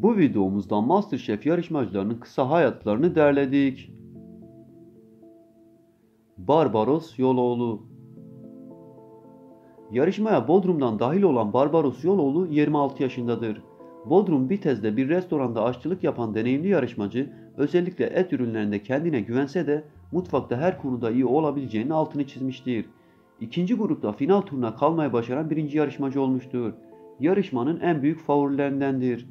Bu videomuzda MasterChef yarışmacılarının kısa hayatlarını derledik. Barbaros Yoloğlu. Yarışmaya Bodrum'dan dahil olan Barbaros Yoloğlu 26 yaşındadır. Bodrum Bitez'de bir restoranda aşçılık yapan deneyimli yarışmacı, özellikle et ürünlerinde kendine güvense de mutfakta her konuda iyi olabileceğinin altını çizmiştir. İkinci grupta final turuna kalmayı başaran birinci yarışmacı olmuştur. Yarışmanın en büyük favorilerindendir.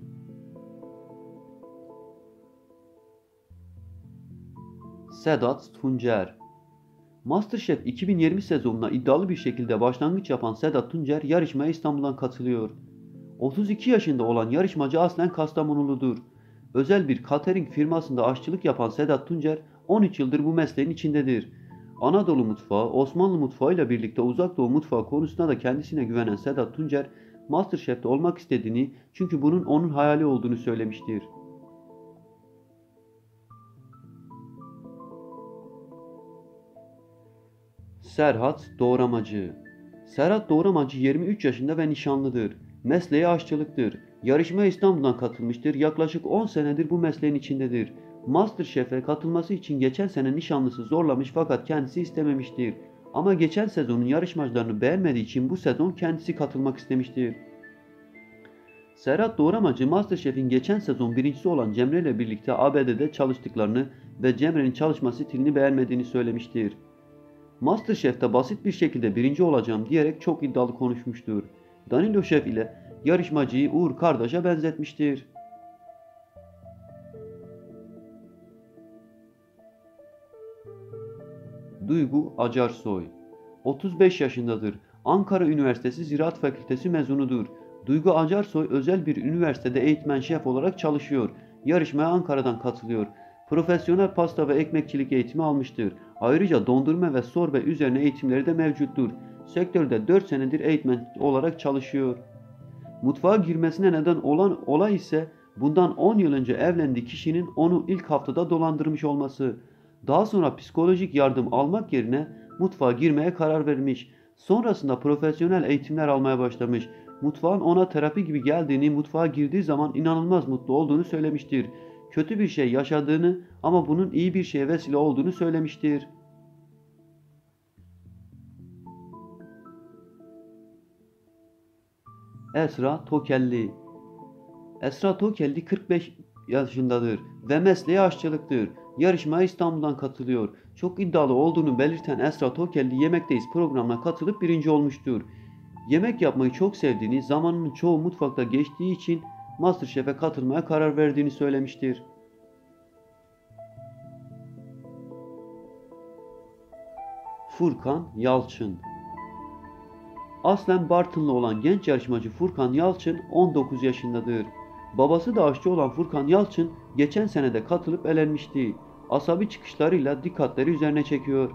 Sedat Tuncer. MasterChef 2020 sezonuna iddialı bir şekilde başlangıç yapan Sedat Tuncer yarışmaya İstanbul'dan katılıyor. 32 yaşında olan yarışmacı aslen Kastamonuludur. Özel bir catering firmasında aşçılık yapan Sedat Tuncer 13 yıldır bu mesleğin içindedir. Anadolu mutfağı, Osmanlı mutfağı ile birlikte Uzak Doğu mutfağı konusunda da kendisine güvenen Sedat Tuncer, MasterChef'te olmak istediğini, çünkü bunun onun hayali olduğunu söylemiştir. Serhat Doğramacı. Serhat Doğramacı 23 yaşında ve nişanlıdır. Mesleği aşçılıktır. Yarışmaya İstanbul'dan katılmıştır. Yaklaşık 10 senedir bu mesleğin içindedir. MasterChef'e katılması için geçen sene nişanlısı zorlamış fakat kendisi istememiştir. Ama geçen sezonun yarışmacılarını beğenmediği için bu sezon kendisi katılmak istemiştir. Serhat Doğramacı, MasterChef'in geçen sezon birincisi olan Cemre ile birlikte ABD'de çalıştıklarını ve Cemre'nin çalışma stilini beğenmediğini söylemiştir. MasterChef'te basit bir şekilde birinci olacağım diyerek çok iddialı konuşmuştur. Danilo Şef ile yarışmacıyı Uğur Kardeş'e benzetmiştir. Duygu Acarsoy. 35 yaşındadır. Ankara Üniversitesi Ziraat Fakültesi mezunudur. Duygu Acarsoy özel bir üniversitede eğitmen şef olarak çalışıyor. Yarışmaya Ankara'dan katılıyor. Profesyonel pasta ve ekmekçilik eğitimi almıştır. Ayrıca dondurma ve sorbe üzerine eğitimleri de mevcuttur. Sektörde 4 senedir eğitmen olarak çalışıyor. Mutfağa girmesine neden olan olay ise bundan 10 yıl önce evlendiği kişinin onu ilk haftada dolandırmış olması. Daha sonra psikolojik yardım almak yerine mutfağa girmeye karar vermiş. Sonrasında profesyonel eğitimler almaya başlamış. Mutfağın ona terapi gibi geldiğini, mutfağa girdiği zaman inanılmaz mutlu olduğunu söylemiştir. Kötü bir şey yaşadığını ama bunun iyi bir şeye vesile olduğunu söylemiştir. Esra Tokelli. Esra Tokelli 45 yaşındadır ve mesleği aşçılıktır. Yarışmaya İstanbul'dan katılıyor. Çok iddialı olduğunu belirten Esra Tokelli Yemekteyiz programına katılıp birinci olmuştur. Yemek yapmayı çok sevdiğini, zamanının çoğu mutfakta geçtiği için MasterChef'e katılmaya karar verdiğini söylemiştir. Furkan Yalçın. Aslen Bartınlı olan genç yarışmacı Furkan Yalçın 19 yaşındadır. Babası da aşçı olan Furkan Yalçın geçen senede katılıp elenmişti. Asabi çıkışlarıyla dikkatleri üzerine çekiyor.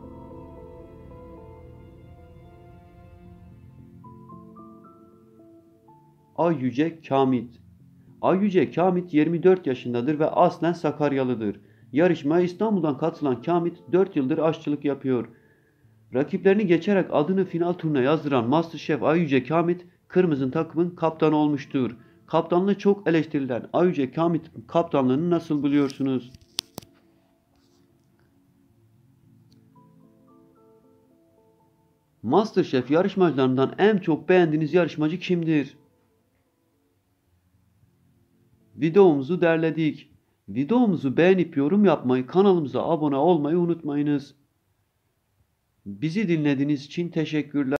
Ayyüce Kamit. Ayyüce Kamit 24 yaşındadır ve aslen Sakaryalıdır. Yarışmaya İstanbul'dan katılan Kamit 4 yıldır aşçılık yapıyor. Rakiplerini geçerek adını final turuna yazdıran MasterChef Ayyüce Kamit, Kırmızı takımın kaptanı olmuştur. Kaptanlığı çok eleştirilen Ayyüce Kamit kaptanlığını nasıl buluyorsunuz? MasterChef yarışmacılarından en çok beğendiğiniz yarışmacı kimdir? Videomuzu derledik. Videomuzu beğenip yorum yapmayı, kanalımıza abone olmayı unutmayınız. Bizi dinlediğiniz için teşekkürler.